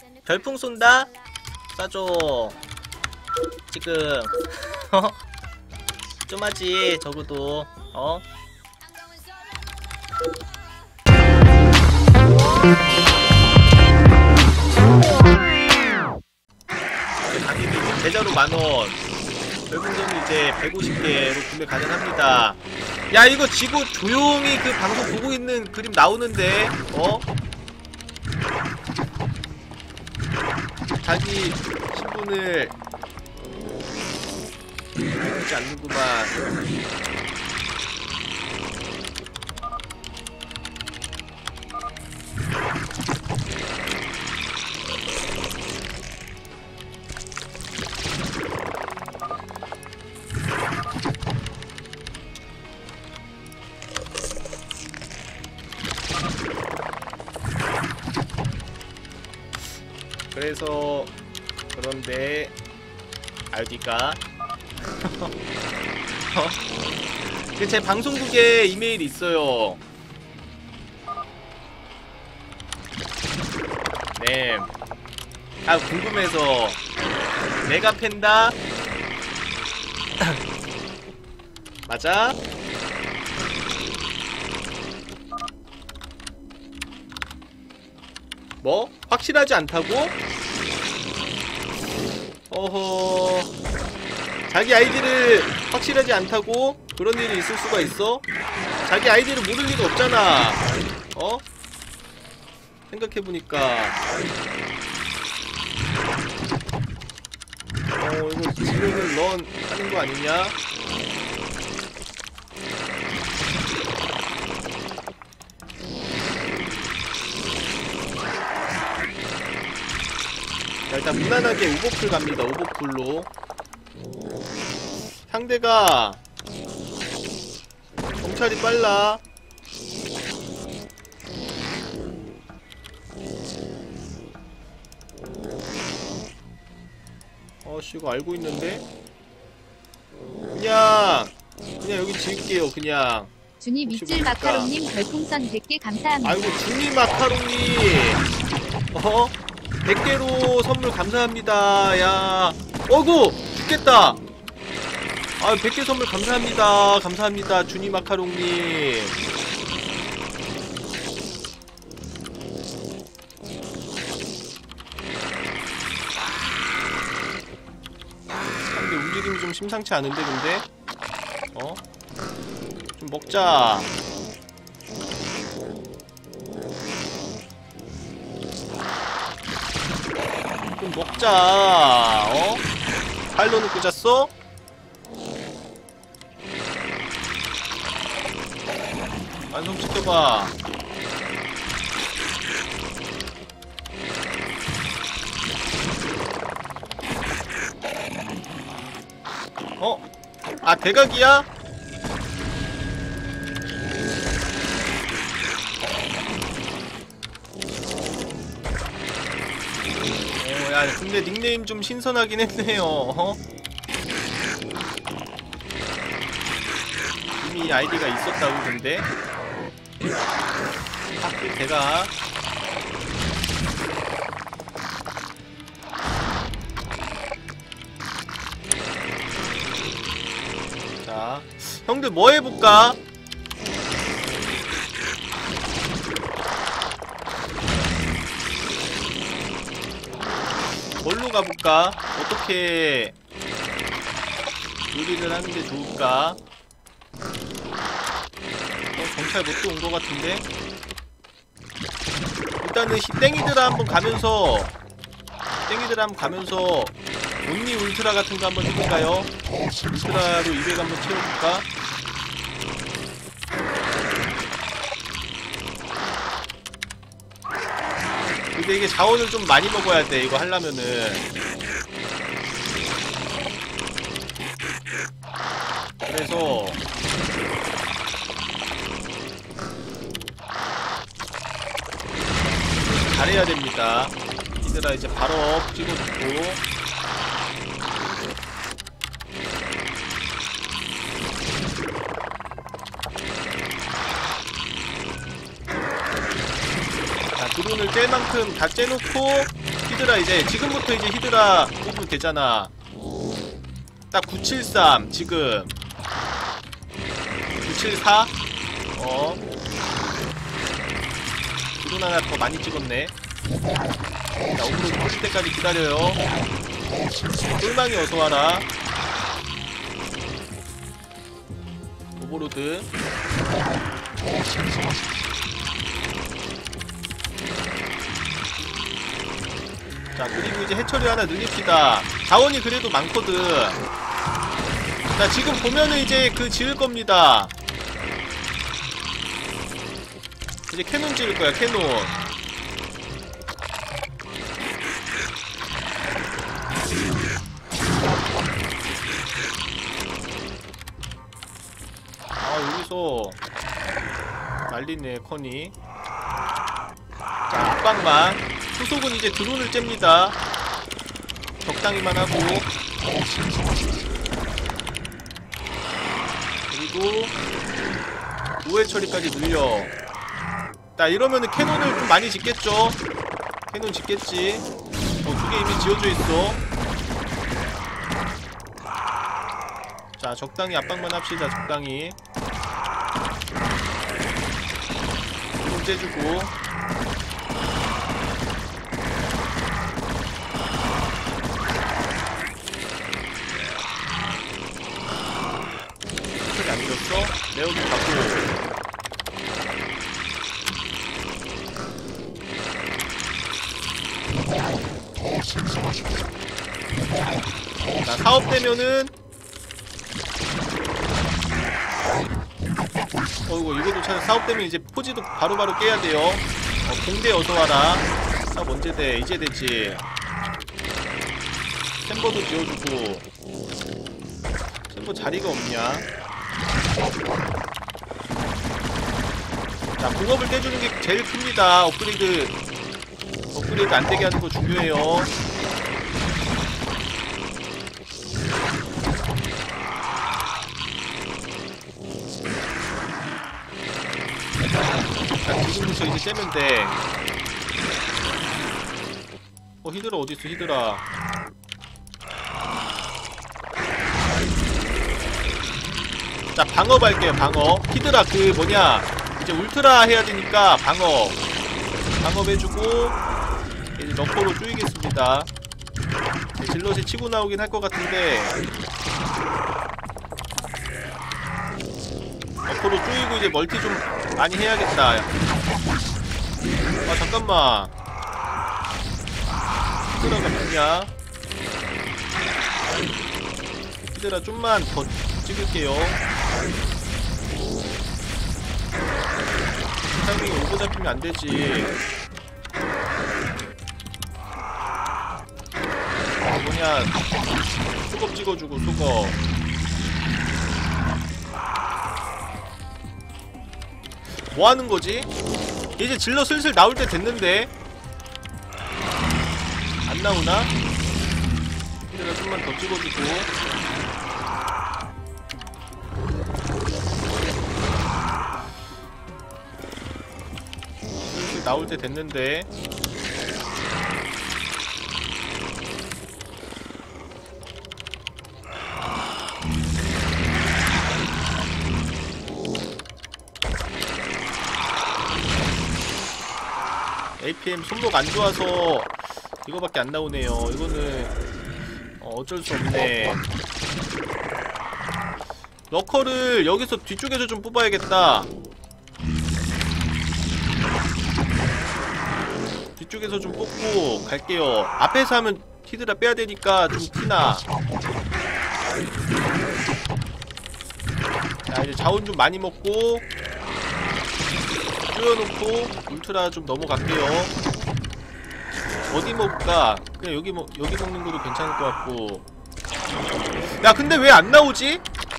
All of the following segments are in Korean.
별풍 쏜다? 쏴줘. 지금 좀 하지 적어도. 당연히 이제 계좌로 만원, 별풍선이 이제 150개로 구매 가능합니다. 야, 이거 지고 조용히 그 방송 보고 있는 그림 나오는데 자기 신분을 알지 않는구만. 그래서 그런데 아이디가 제 방송국에 이메일이 있어요. 네. 아, 궁금해서 내가 팬다. 맞아? 뭐? 확실하지 않다고? 어허. 자기 아이디를 확실하지 않다고? 그런 일이 있을 수가 있어? 자기 아이디를 모를 리가 없잖아. 생각해보니까. 이거 지금은 넌 하는 거 아니냐? 자, 일단 무난하게 오버풀 갑니다. 오버풀로. 상대가 경찰이 빨라. 씨, 이거 알고 있는데? 그냥 여기 지을게요. 그냥 준이 밑줄 마카롱님 별풍선 100개 감사합니다. 아이고, 준이 마카롱님 100개로 선물 감사합니다. 야, 어구 죽겠다. 아, 100개 선물 감사합니다. 감사합니다, 준이 마카롱님. 근데 움직임이 좀 심상치 않은데, 근데? 좀 먹자. 좀 먹자. 팔로 넣고 잤어? 완성시켜봐. 아, 대각이야? 야, 근데 닉네임 좀 신선하긴 했네요. 이미 아이디가 있었다고. 근데 하필 대각. 자, 형들 뭐 해볼까? 뭘로 가볼까? 어떻게 요리를 하는게 좋을까? 경찰 뭣도 온 것 같은데? 일단은 땡이드라 한번 가면서 온리 울트라 같은 거 한번 해볼까요? 울트라로 200 한번 채워볼까? 근데 이게 자원을 좀 많이 먹어야 돼, 이거 하려면은. 그래서 잘해야 됩니다. 얘들아, 이제 바로 찍어주고. 드론을 뗄 만큼 다 째놓고 히드라 이제 지금부터 이제 히드라 뽑으면 되잖아. 딱 973 지금 974 드론 하나 더 많이 찍었네. 자, 오브로드 터질 때까지 기다려요. 꿀망이 어서와라. 오버로드. 자, 그리고 이제 해처리 하나 늘립시다. 자원이 그래도 많거든. 자, 지금 보면은 이제 그 지을 겁니다. 이제 캐논 지을 거야, 캐논. 아, 여기서 난리네, 커니. 자, 압박만. 후속은 이제 드론을 잽니다. 적당히만 하고. 그리고 우회 처리까지 늘려. 자, 이러면은 캐논을 좀 많이 짓겠죠? 캐논 짓겠지. 두 개 이미 지어져 있어. 자, 적당히 압박만 합시다. 적당히. 드론 째주고. 안 밀었어? 내어도 가고. 자, 사업되면은 어이구, 이것도 참 사업되면 이제 포지도 바로바로 깨야 돼요. 공대 어서와라. 사업 언제 돼? 이제 되지. 챔버도 지어주고. 챔버 자리가 없냐? 자, 공업을 떼주는 게 제일 큽니다. 업그레이드 안되게 하는 거 중요해요. 자, 지금부터 이제 떼면 돼. 히드라 어딨어, 히드라. 자, 방업 할게요, 방업. 히드라 그 뭐냐, 이제 울트라 해야 되니까 방업 해주고. 이제 너코로 쪼이겠습니다. 질럿이 치고 나오긴 할 것 같은데 너코로 쪼이고 이제 멀티 좀 많이 해야겠다. 아, 잠깐만. 히드라가 뭐냐? 히드라 좀만 더 찍을게요. 타이밍이 오버 잡히면 안 되지. 뭐냐, 수겁 찍어주고. 수겁. 뭐하는 거지? 이제 질러 슬슬 나올 때 됐는데 안 나오나? 히드라 좀만 더 찍어주고. 슬슬 나올 때 됐는데. APM 손목 안 좋아서 이거밖에 안 나오네요. 이거는 어쩔 수 없네. 러커를 여기서 뒤쪽에서 좀 뽑아야겠다. 뒤쪽에서 좀 뽑고 갈게요. 앞에서 하면 히드라 빼야 되니까 좀 티나. 자, 이제 자원 좀 많이 먹고 쪼여놓고 울트라 좀 넘어갈게요. 어디 먹을까? 그냥 여기 먹는 것도 괜찮을 것 같고. 야, 근데 왜 안 나오지?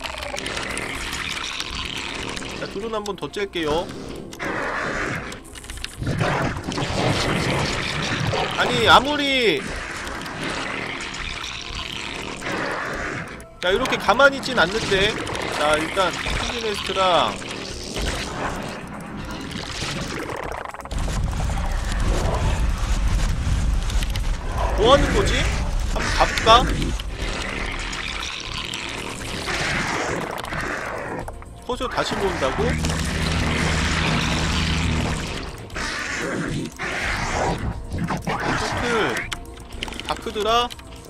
자, 드론 한번 더 짤게요. 아니, 아무리 자, 이렇게 가만히 있진 않는데. 자, 일단 킹리네스트랑 뭐 하는 거지? 한번 가볼까? 커서 다시 모은다고? 토틀 다크드라?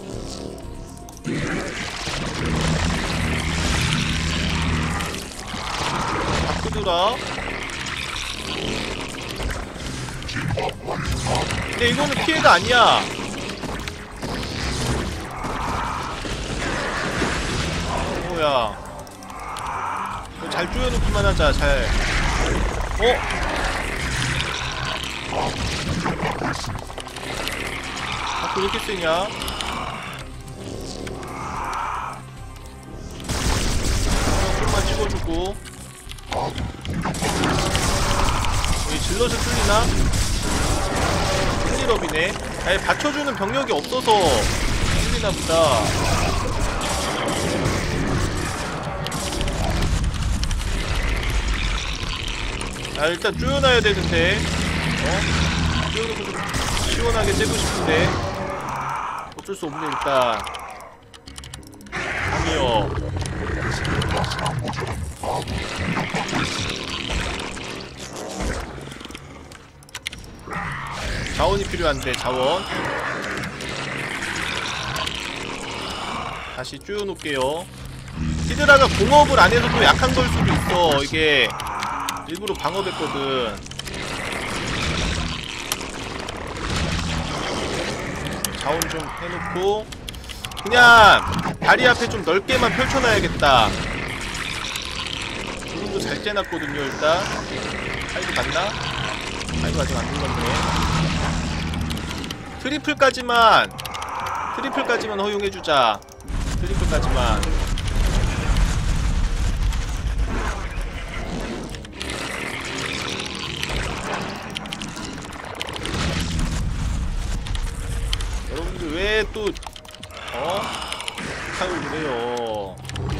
다크드라? 근데 이거는 피해가 아니야. 뭐야? 잘 조여놓기만 하자. 잘. 왜 이렇게 세냐? 좀만 찍어주고. 여기 질럿을 뚫리나? 힐업이네. 아니 받쳐주는 병력이 없어서 뚫리나보다. 아 일단 쪼여놔야 되는데. 쪼여놓고 좀 시원하게 째고 싶은데 어쩔 수 없네. 일단 아니요. 자원이 필요한데 자원 다시 쪼여놓을게요. 히드라가 공업을 안 해서 또 약한 걸 수도 있어. 이게 일부러 방어됐거든. 자원 좀 해놓고 그냥 다리 앞에 좀 넓게만 펼쳐놔야겠다. 지금도 잘 째놨거든요. 일단 하이드 맞나? 하이드 아직 안 눌렀네. 트리플까지만 허용해주자. 트리플까지만. 여러분들 왜 또 사용을 그래요?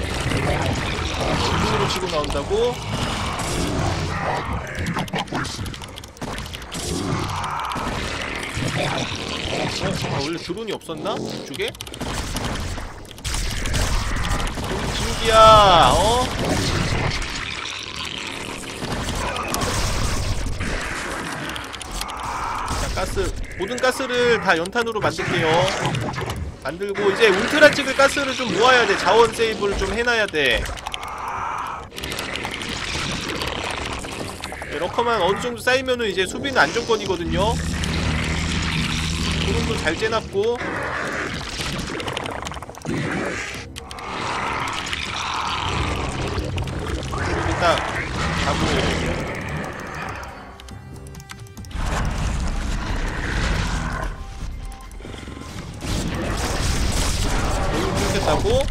중으로 치고 나온다고? 원래 드론이 없었나? 이쪽에? 여기 지옥이야. 자, 가스 모든 가스를 다 연탄으로 만들게요. 만들고 이제 울트라 찍을 가스를 좀 모아야 돼. 자원 세이브를 좀 해놔야 돼. 네, 러커만 어느 정도 쌓이면은 이제 수비는 안정권이거든요. 드론도 잘 째놨고. 일단 가고. 하고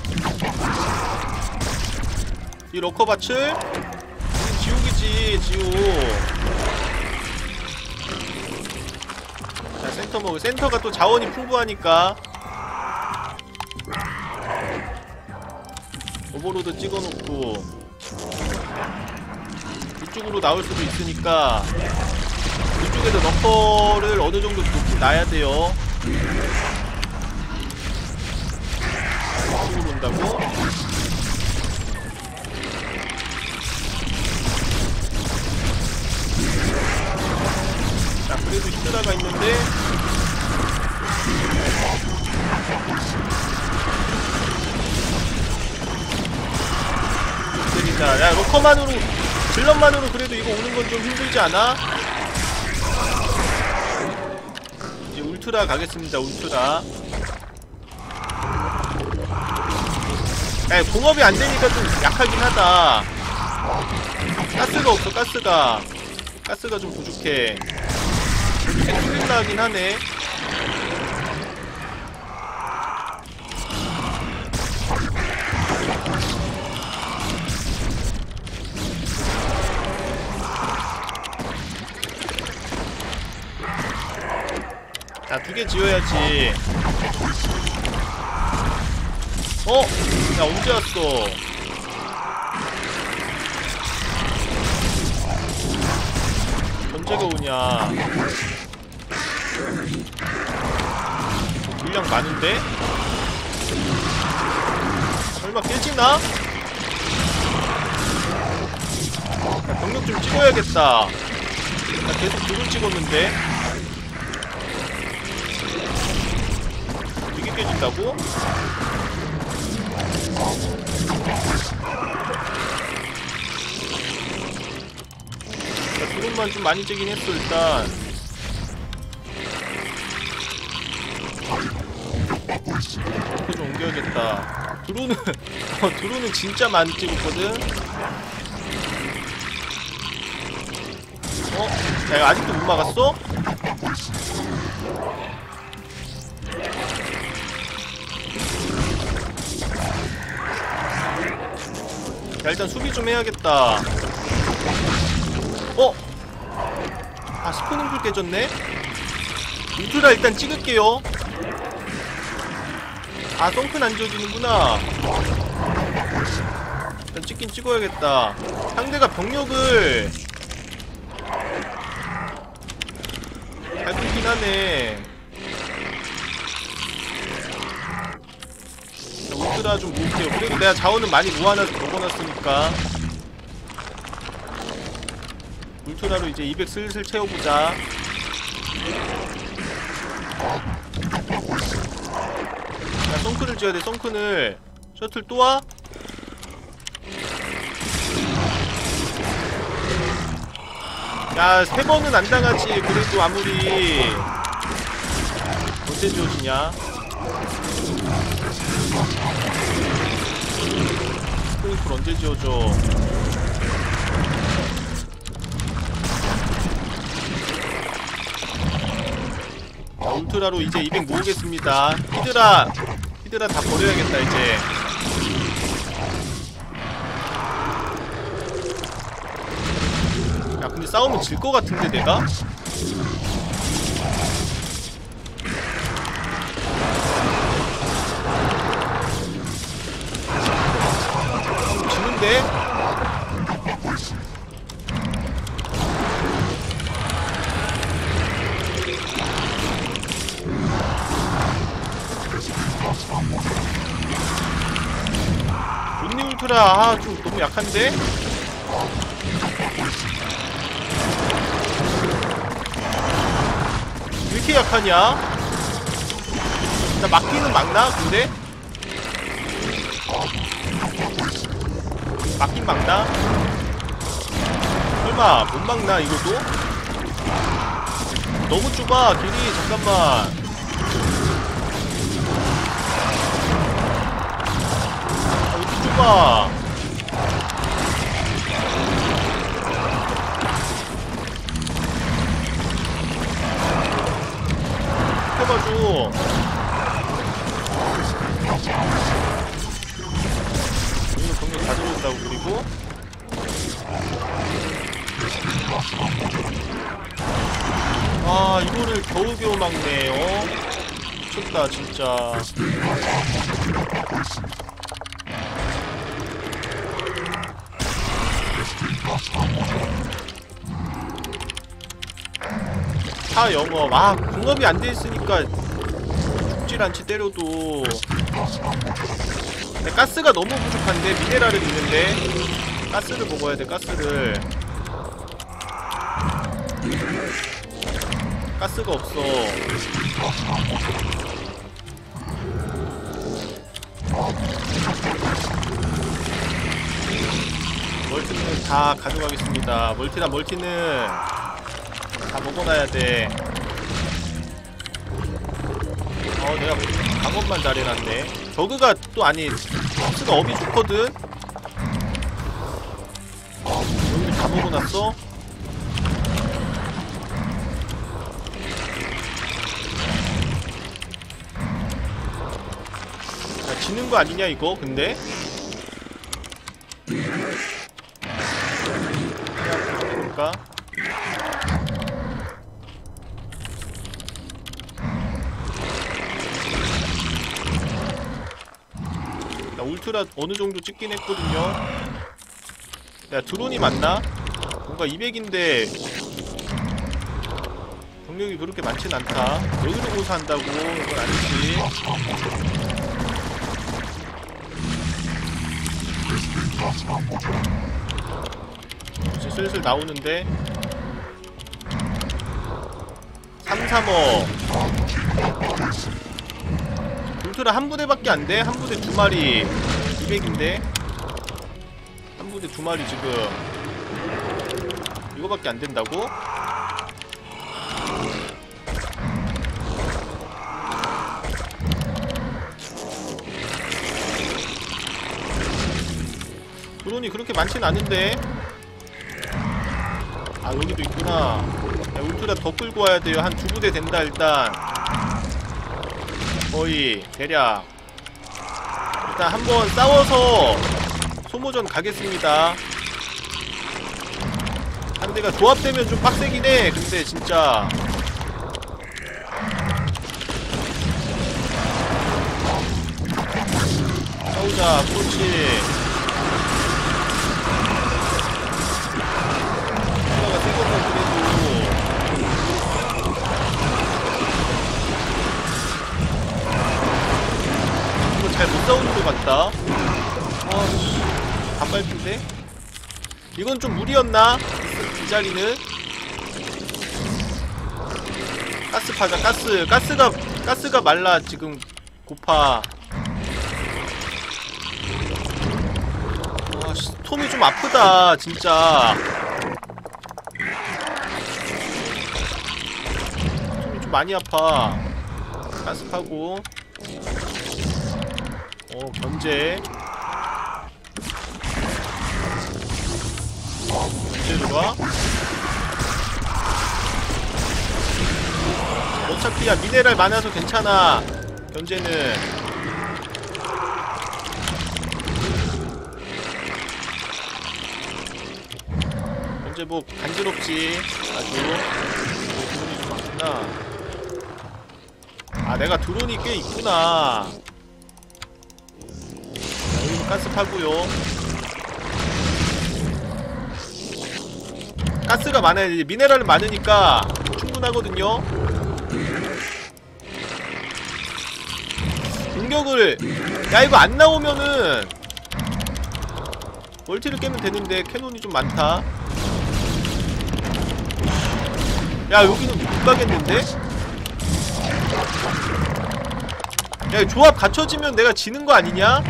이 러커밭을 지옥이지. 지옥. 자 센터 먹을. 센터가 또 자원이 풍부하니까 오버로드 찍어놓고 이쪽으로 나올 수도 있으니까 이쪽에서 러커를 어느정도 높이 놔야 돼요. 이쪽으로 온다고? 자 그래도 히드라가 있는데 때리자. 야 러커만으로 질럿만으로 그래도 이거 오는 건 좀 힘들지 않아? 이제 울트라 가겠습니다. 울트라. 야 공업이 안 되니까 좀 약하긴 하다. 가스가 없어. 가스가 좀 부족해. 뚫린다 하긴 하네. 자, 2개 지어야지. 야, 언제 왔어? 언제가 오냐? 물량 많은데? 설마 깨지나? 야, 병력 좀 찍어야겠다. 나 계속 드론 찍었는데 이게 깨진다고? 야, 드론만 좀 많이 째긴 했어 일단. 이렇게 좀 옮겨야겠다. 드론은 드론은 진짜 많이 찍었거든. 야 이거 아직도 못 막았어? 야 일단 수비 좀 해야겠다. 아 스포닝풀 깨졌네? 울트라 일단 찍을게요. 아 썬큰 안 지워지는구나. 일단 찍긴 찍어야겠다. 상대가 병력을 잘 끊긴 하네. 울트라 좀 모을게요. 그리고 내가 자원은 많이 먹어놨으니까 울트라로 이제 200 슬슬 채워보자. 야 썬큰을 지어야 돼. 썬큰을. 셔틀 또 와? 야 3번은 안 당하지. 그래도 아무리. 언제 지워지냐? 스프링클 언제 지워져? 자, 울트라로 이제 200 모으겠습니다. 히드라 다 버려야겠다 이제. 야 근데 싸우면 질 것 같은데 내가? 지는데? 론니 울트라 좀 너무 약한데? 왜 이렇게 약하냐? 나 막기는 막나? 근데? 막긴 막나? 설마 못 막나 이것도? 너무 좁아 길이. 잠깐만. 어디 좁아. 해봐줘. 여기는 병력 다 들어온다고. 그리고 아 이거를 겨우겨우 막네. 미쳤다 진짜. 차 영업. 아 공업이 안 돼 있으니까 죽질 않지 때려도. 근데 가스가 너무 부족한데. 미네랄을 있는데 가스를 먹어야 돼. 가스를. 가스가 없어. 멀티는 다 가져가겠습니다. 멀티는 다 먹어놔야 돼. 내가 방어만 잘해놨네. 저그가 또 아니 가스가 업이 좋거든. 여기 다 먹어놨어? 야, 지는 거 아니냐 이거? 근데? 그러니까 나 울트라 어느정도 찍긴 했거든요. 야 드론이 맞나? 뭔가 200인데 병력이 그렇게 많진 않다. 여기로 고사한다고? 이건 아니지. 이제 슬슬 나오는데 335 울트라 한 부대밖에 안 돼? 한 부대 2마리 200인데 한 부대 2마리 지금 이거밖에 안 된다고? 드론이 그렇게 많진 않은데. 아 여기도 있구나. 야, 울트라 더 끌고 와야 돼요. 한 2부대 된다 일단. 거의 대략 일단 한번 싸워서 소모전 가겠습니다. 상대가 조합되면 좀 빡세긴 해. 근데 진짜 싸우자. 그렇지. 울트라가 세거든 그래도. 이거 잘 못 싸우는 것 같다. 아씨 반발핀데? 이건 좀 무리였나? 이 자리는? 가스 파자. 가스가 말라 지금. 고파. 아 톰이 좀 아프다 진짜. 톰이 좀 많이 아파. 가스 파고. 견제. 견제 좋아. 어차피 야 미네랄 많아서 괜찮아. 견제는. 견제 뭐 간지럽지. 아주. 드론이 좀 많구나. 아 내가 드론이 꽤 있구나. 여기도 가스 파고요. 가스가 많아야 돼. 미네랄은 많으니까 충분하거든요. 공격을 야 이거 안 나오면은 멀티를 깨면 되는데 캐논이 좀 많다. 야 여기는 못 가겠는데? 야 조합 갖춰지면 내가 지는 거 아니냐?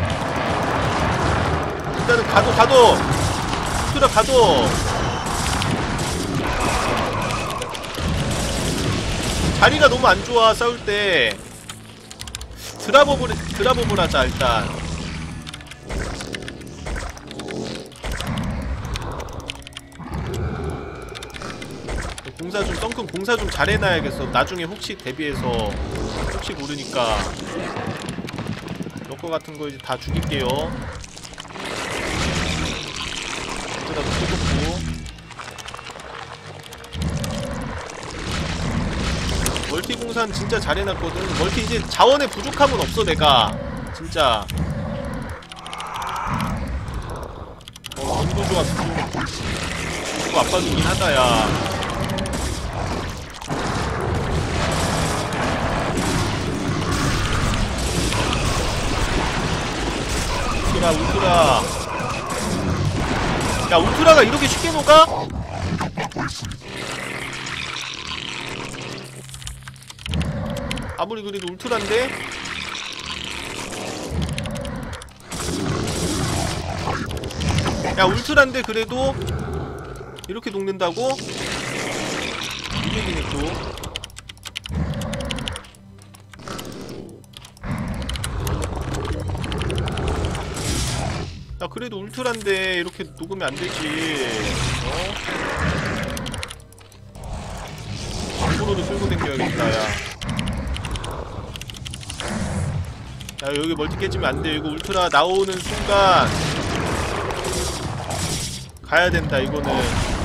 일단은 가도 울트라 가도. 자리가 너무 안 좋아 싸울 때. 드랍업을 하자 일단. 공사 좀 덩큰 공사 좀 잘해놔야겠어. 나중에 혹시 대비해서 혹시 모르니까. 러커 같은 거 이제 다 죽일게요. 이거라도 쏘고. 멀티 공사는 진짜 잘해놨거든. 멀티 이제 자원의 부족함은 없어 내가 진짜. 운도 조합 이거 압박이긴 하다 야. 울트라. 야 울트라가 이렇게 쉽게 녹아? 아무리 그래도 울트라인데? 야 울트라인데 그래도 이렇게 녹는다고? 이게 얘기네 또. 야 그래도 울트라인데 이렇게 녹으면 안되지. 앞으로도 끌고 댕겨야겠다 야. 야 여기 멀티 깨지면 안돼. 이거 울트라 나오는 순간 가야된다 이거는.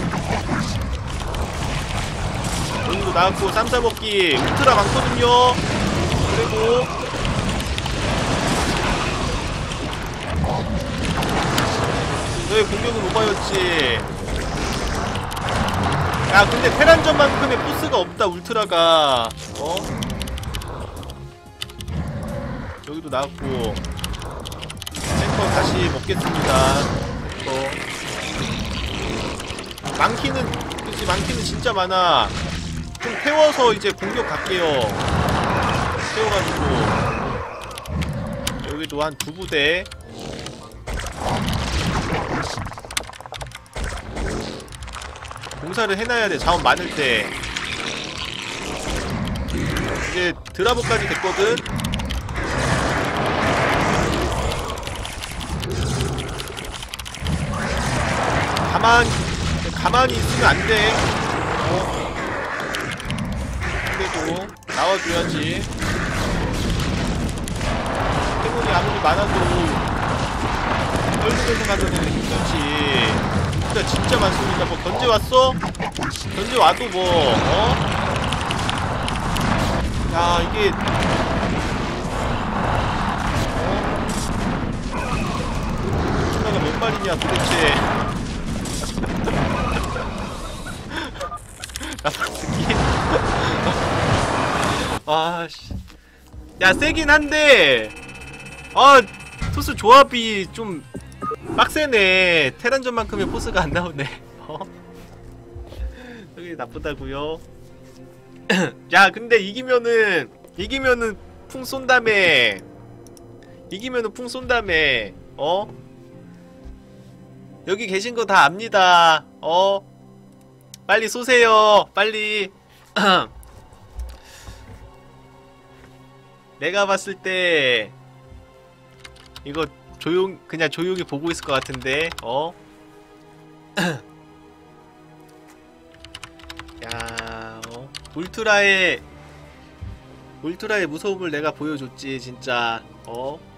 여기도 나왔고 쌈싸 먹기. 울트라 많거든요. 그리고 너의 공격은 오바였지. 야 근데 테란전만큼의 포스가 없다 울트라가. 여기도 나왔고. 탱커 다시 먹겠습니다. 탱커. 많기는 진짜 많아. 좀 태워서 이제 공격 갈게요. 태워가지고. 여기도 한 2부대. 공사를 해놔야 돼. 자원 많을 때. 이제 드라보까지 됐거든. 가만히 있으면 안 돼. 그래도 나와줘야지. 태문이 아무리 많아도 떨리면서 가면은 힘들지. 진짜 많습니다. 뭐 견제왔어? 견제와도 뭐 야 이게 추나가 몇 마리냐 도대체. 아씨. 야 세긴 한데 토스 조합이 좀 빡세네. 테란전만큼의 포스가 안 나오네. 여기 나쁘다고요. 야 근데 이기면은 풍 쏜다며. 이기면은 풍 쏜다며. 여기 계신 거 다 압니다. 빨리 쏘세요. 빨리. 내가 봤을 때 이거 그냥 조용히 보고 있을 것 같은데. 야, 울트라의 무서움을 내가 보여줬지 진짜.